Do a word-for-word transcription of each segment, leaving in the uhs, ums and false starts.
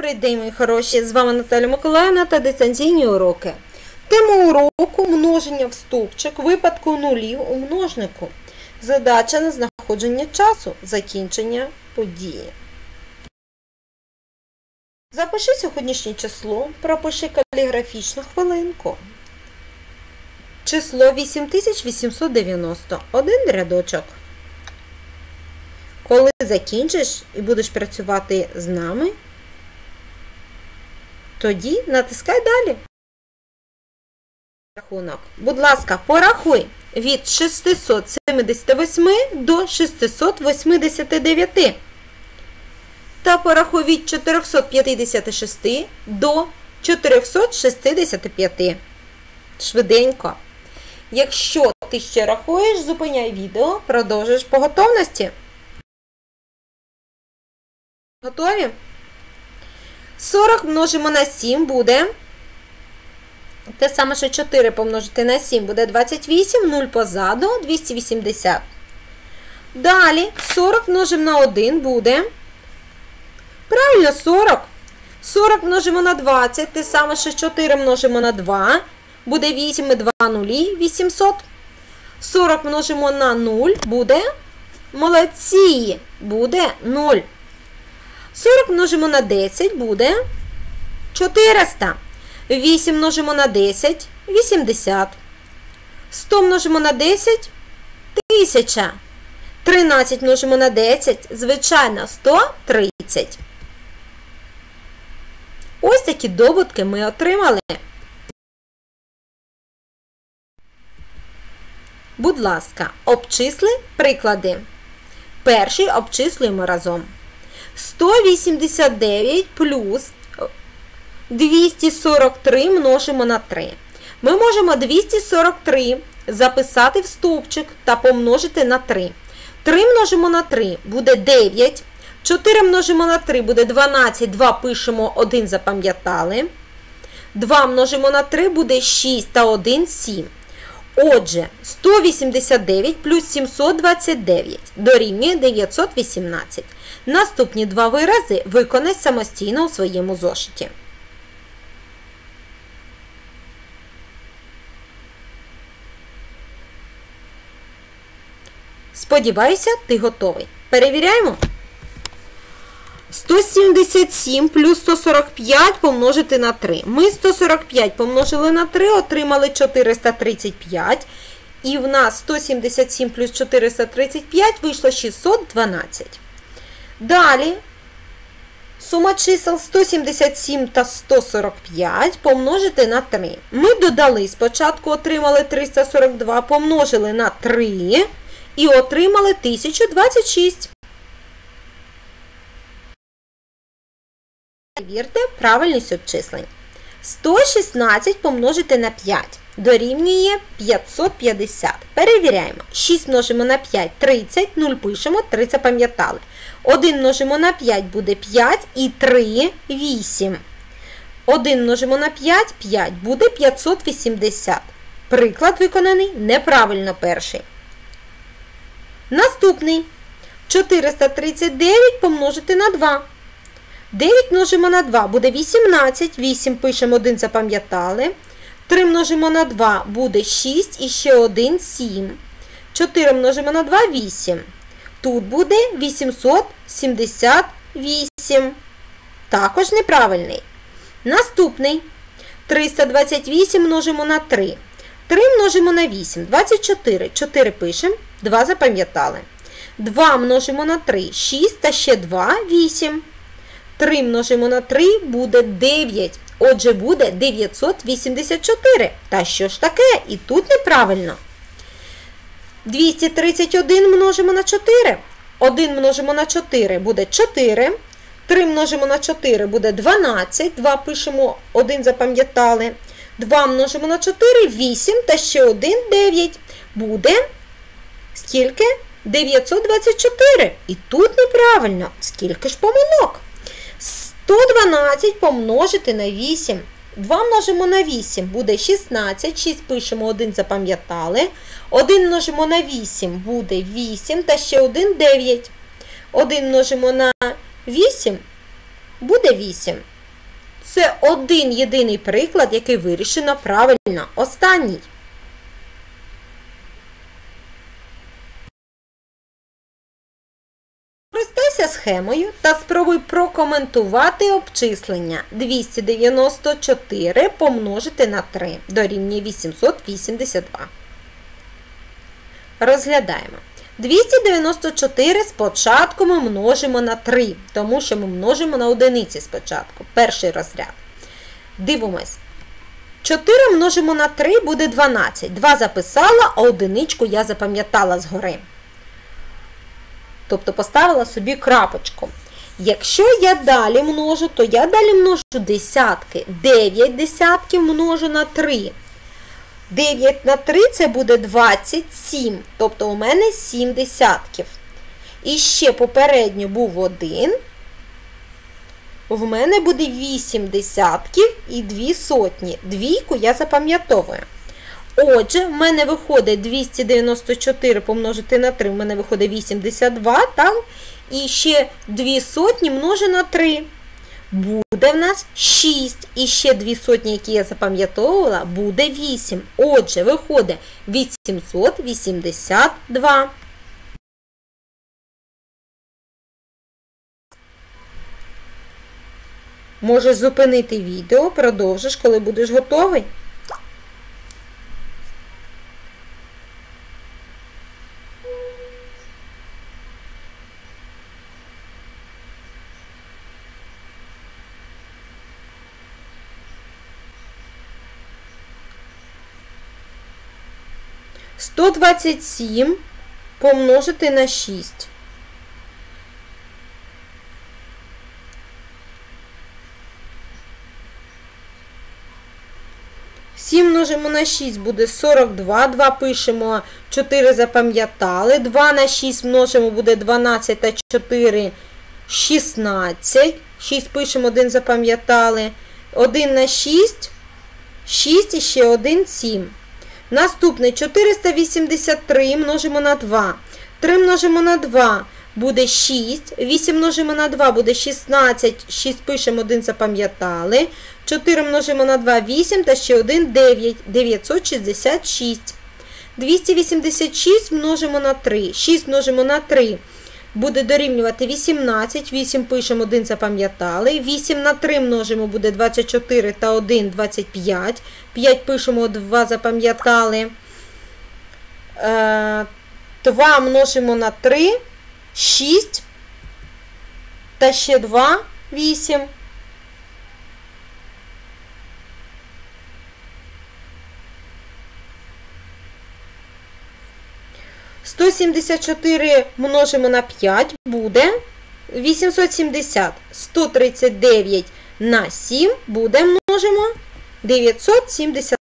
Добрий день, мої хороші! З вами Наталя Миколаївна та дистанційні уроки. Тема уроку – множення в стовпчик випадку нулів у множнику. Задача на знаходження часу, закінчення події. Запиши сьогоднішнє число, пропиши каліграфічну хвилинку. Число вісім тисяч вісімсот дев'яносто. Один рядочок. Коли закінчиш і будеш працювати з нами, тоді натискай далі. Рахунок. Будь ласка, порахуй від шістсот сімдесят вісім до шістсот вісімдесят дев'ять. Та порахуй від чотириста п'ятдесят шість до чотириста шістдесят п'ять. Швиденько. Якщо ти ще рахуєш, зупиняй відео, продовжиш по готовності. Готові? сорок множимо на сім буде, те саме, що чотири помножити на сім буде двадцять вісім, нуль позаду, двісті вісімдесят. Далі сорок множимо на один буде, правильно, сорок. сорок множимо на двадцять, те саме, що чотири множимо на два, буде вісім і два нулі, вісімсот. сорок множимо на нуль буде, молодці, буде нуль. сорок множимо на десять буде чотириста. вісім множимо на десять – вісімдесят. сто множимо на десять – тисяча. тринадцять множимо на десять – звичайно, сто тридцять. Ось такі добутки ми отримали. Будь ласка, обчисли приклади. Перший обчислюємо разом. сто вісімдесят дев'ять плюс двісті сорок три множимо на три. Ми можемо двісті сорок три записати в стовпчик та помножити на три. три множимо на три буде дев'ять. чотири множимо на три буде дванадцять. два пишемо, один запам'ятали. два множимо на три буде шість та один – сім. Отже, сто вісімдесят дев'ять плюс сімсот двадцять дев'ять дорівнює дев'ятсот вісімнадцять. Наступні два вирази виконай самостійно у своєму зошиті. Сподіваюся, ти готовий. Перевіряємо. сто сімдесят сім плюс сто сорок п'ять помножити на три. Ми сто сорок п'ять помножили на три, отримали чотириста тридцять п'ять. І в нас сто сімдесят сім плюс чотириста тридцять п'ять вийшло шістсот дванадцять. Далі сума чисел сто сімдесят сім та сто сорок п'ять помножити на три. Ми додали, спочатку отримали триста сорок два, помножили на три і отримали тисяча двадцять шість. Перевірте правильність обчислень. сто шістнадцять помножити на п'ять дорівнює п'ятсот п'ятдесят. Перевіряємо. шість множимо на п'ять – тридцять, нуль пишемо, три запам'ятали. один множимо на п'ять буде п'ять і три – вісім. один множимо на п'ять – п'ять, буде п'ятсот вісімдесят. Приклад виконаний неправильно перший. Наступний. чотириста тридцять дев'ять помножити на два. дев'ять множимо на два буде вісімнадцять, вісім пишемо, один запам'ятали. три множимо на два буде шість і ще один – сім. чотири множимо на два – вісім. Тут буде вісімсот сімдесят вісім. Також неправильний. Наступний. триста двадцять вісім множимо на три. три множимо на вісім – двадцять чотири. чотири пишемо, два запам'ятали. два множимо на три – шість та ще два – вісім. три множимо на три буде дев'ять. Отже, буде дев'ятсот вісімдесят чотири. Та що ж таке? І тут неправильно. двісті тридцять один множимо на чотири. один множимо на чотири буде чотири. три множимо на чотири буде дванадцять. два пишемо, один запам'ятали. два множимо на чотири – вісім та ще один – дев'ять. Буде скільки? дев'ятсот двадцять чотири. І тут неправильно. Скільки ж помилок? сто дванадцять помножити на вісім. два множимо на вісім буде шістнадцять. шість пишемо, один запам'ятали. один множимо на вісім буде вісім та ще один – дев'ять. один множимо на вісім буде вісім. Це один єдиний приклад, який вирішено правильно. Останній. Скористайся схемою та спробуй прокоментувати обчислення. двісті дев'яносто чотири помножити на три дорівнює вісімсот вісімдесят два. Розглядаємо. двісті дев'яносто чотири спочатку ми множимо на три, тому що ми множимо на одиниці спочатку. Перший розряд. Дивимось. чотири множимо на три буде дванадцять. два записала, а одиничку я запам'ятала згори. Тобто поставила собі крапочку. Якщо я далі множу, то я далі множу десятки. дев'ять десятків множу на три. дев'ять на три це буде двадцять сім. Тобто у мене сім десятків. І ще попередньо був один. В мене буде вісім десятків і дві сотні. Двійку я запам'ятовую. Отже, в мене виходить двісті дев'яносто чотири помножити на три, в мене виходить вісімдесят два, так? І ще дві сотні множу на три. Буде в нас шість. І ще дві сотні, які я запам'ятовувала, буде вісім. Отже, виходить вісімсот вісімдесят два. Можеш зупинити відео, продовжиш, коли будеш готовий. сто двадцять сім помножити на шість. сім множимо на шість буде сорок два, два пишемо, чотири запам'ятали, два на шість множимо буде дванадцять та чотири шістнадцять, шість пишемо, один запам'ятали, один на шість, шість і ще один, сім. Наступне чотириста вісімдесят три множимо на два, три множимо на два буде шість, вісім множимо на два буде шістнадцять, шість пишемо, один запам'ятали, чотири множимо на два, вісім та ще один, дев'ять, дев'ятсот шістдесят шість. двісті вісімдесят шість множимо на три, шість множимо на три буде дорівнювати вісімнадцять, вісім пишемо, один запам'ятали, вісім на три множимо буде двадцять чотири та один, двадцять п'ять, п'ять пишемо, два запам'ятали, два множимо на три, шість та ще два, вісім. сто сімдесят чотири множимо на п'ять буде вісімсот сімдесят. сто тридцять дев'ять на сім буде множимо дев'ятсот сімдесят.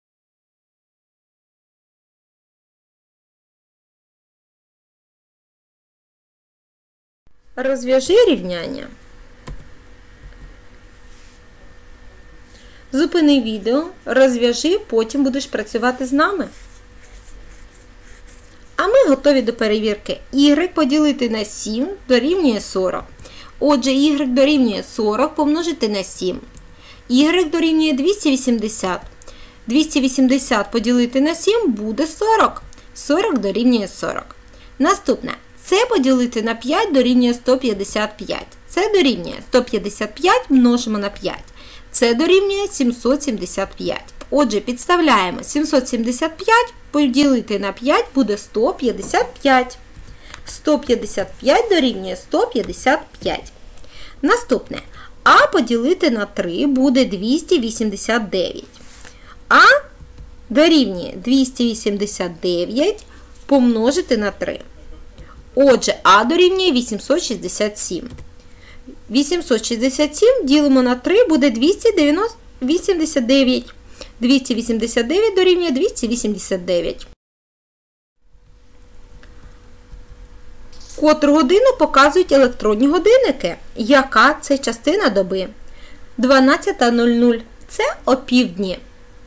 Розв'яжи рівняння. Зупини відео, розв'яжи, потім будеш працювати з нами. А ми готові до перевірки. Y поділити на сім дорівнює сорок. Отже, y дорівнює сорок помножити на сім. Y дорівнює двісті вісімдесят. двісті вісімдесят поділити на сім буде сорок. сорок дорівнює сорок. Наступне. Це поділити на п'ять дорівнює сто п'ятдесят п'ять. Це дорівнює сто п'ятдесят п'ять множимо на п'ять. Це дорівнює сімсот сімдесят п'ять. Отже, підставляємо сімсот сімдесят п'ять поділити на п'ять буде сто п'ятдесят п'ять. сто п'ятдесят п'ять дорівнює сто п'ятдесят п'ять. Наступне. А поділити на три буде двісті вісімдесят дев'ять. А дорівнює двісті вісімдесят дев'ять помножити на три. Отже, А дорівнює вісімсот шістдесят сім. вісімсот шістдесят сім ділимо на три буде двісті вісімдесят дев'ять. двісті вісімдесят дев'ять дорівнює двісті вісімдесят дев'ять. Котру годину показують електронні годинники. Яка це частина доби? дванадцята нуль нуль. Це опівдні.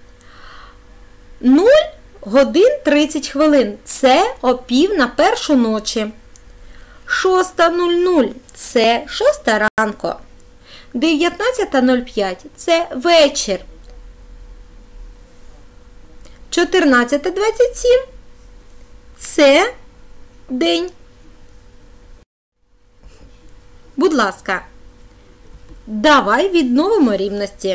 нуль годин тридцять хвилин. Це опів на першу ночі. шоста нуль нуль. Це шоста ранку. дев'ятнадцята нуль п'ять – це вечір. чотирнадцята двадцять сім – це день. Будь ласка, давай відновимо рівності.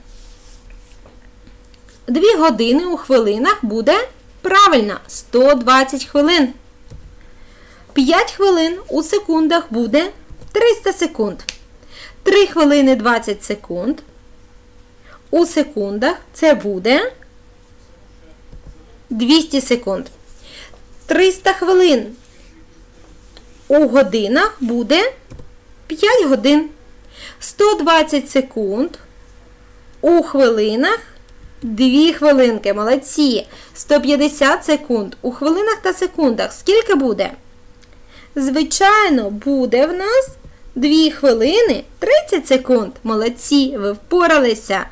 Дві години у хвилинах буде правильно сто двадцять хвилин. п'ять хвилин у секундах буде триста секунд. три хвилини двадцять секунд у секундах це буде двісті секунд. триста хвилин у годинах буде п'ять годин. сто двадцять секунд у хвилинах дві хвилинки. Молодці. сто п'ятдесят секунд у хвилинах та секундах. Скільки буде? Звичайно, буде в нас дві хвилини тридцять секунд. Молодці, ви впоралися.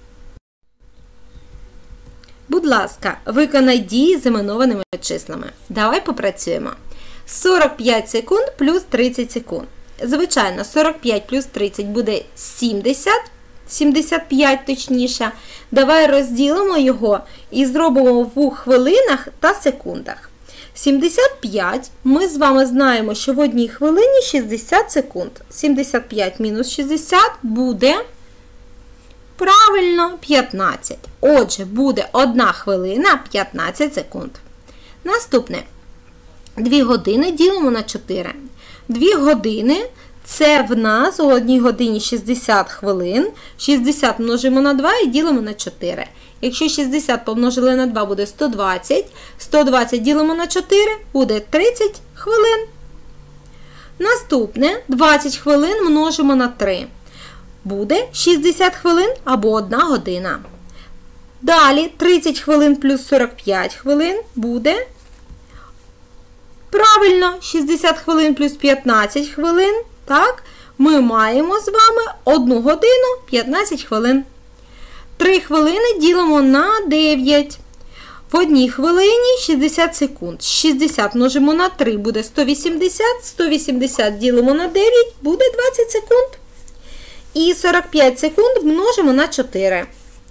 Будь ласка, виконай дії з іменованими числами. Давай попрацюємо. сорок п'ять секунд плюс тридцять секунд. Звичайно, сорок п'ять плюс тридцять буде сімдесят. сімдесят п'ять точніше. Давай розділимо його і зробимо в хвилинах та секундах. сімдесят п'ять ми з вами знаємо, що в одній хвилині шістдесят секунд. сімдесят п'ять мінус шістдесят буде, правильно, п'ятнадцять. Отже, буде одна хвилина п'ятнадцять секунд. Наступне. дві години ділимо на чотири. дві години це в нас у одній годині шістдесят хвилин. шістдесят множимо на два і ділимо на чотири. Якщо шістдесят помножили на два, буде сто двадцять. сто двадцять ділимо на чотири, буде тридцять хвилин. Наступне, двадцять хвилин множимо на три. Буде шістдесят хвилин або одна година. Далі, тридцять хвилин плюс сорок п'ять хвилин буде, правильно, шістдесят хвилин плюс п'ятнадцять хвилин. Так, ми маємо з вами одну годину п'ятнадцять хвилин. три хвилини ділимо на дев'ять. В одній хвилині шістдесят секунд. шістдесят множимо на три, буде сто вісімдесят. сто вісімдесят ділимо на дев'ять, буде двадцять секунд. І сорок п'ять секунд множимо на чотири.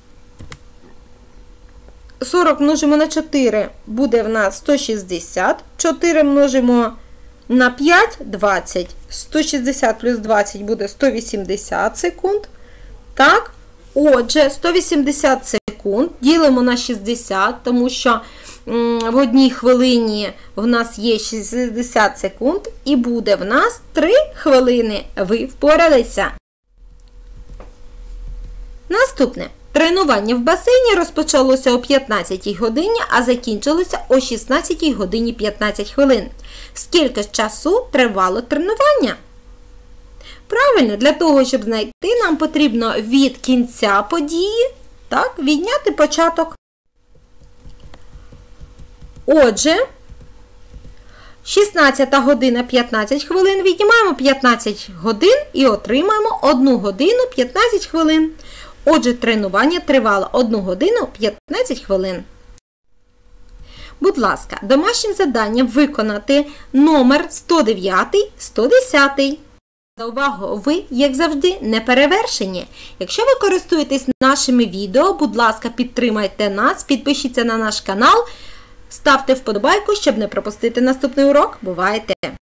сорок множимо на чотири, буде в нас сто шістдесят. чотири множимо на п'ять, двадцять. сто шістдесят плюс двадцять буде сто вісімдесят секунд. Так, отже, сто вісімдесят секунд ділимо на шістдесят, тому що в одній хвилині в нас є шістдесят секунд, і буде в нас три хвилини. Ви впоралися. Наступне. Тренування в басейні розпочалося о п'ятнадцятій годині, а закінчилося о шістнадцятій годині п'ятнадцять хвилин. Скільки ж часу тривало тренування? Правильно, для того, щоб знайти, нам потрібно від кінця події, так, відняти початок. Отже, шістнадцята година п'ятнадцять хвилин, віднімаємо п'ятнадцять годин і отримаємо одну годину п'ятнадцять хвилин. Отже, тренування тривало одну годину п'ятнадцять хвилин. Будь ласка, домашнім завданням виконати номер сто дев'ять сто десять. За увагу, ви, як завжди, не перевершені. Якщо ви користуєтесь нашими відео, будь ласка, підтримайте нас, підпишіться на наш канал, ставте вподобайку, щоб не пропустити наступний урок. Бувайте!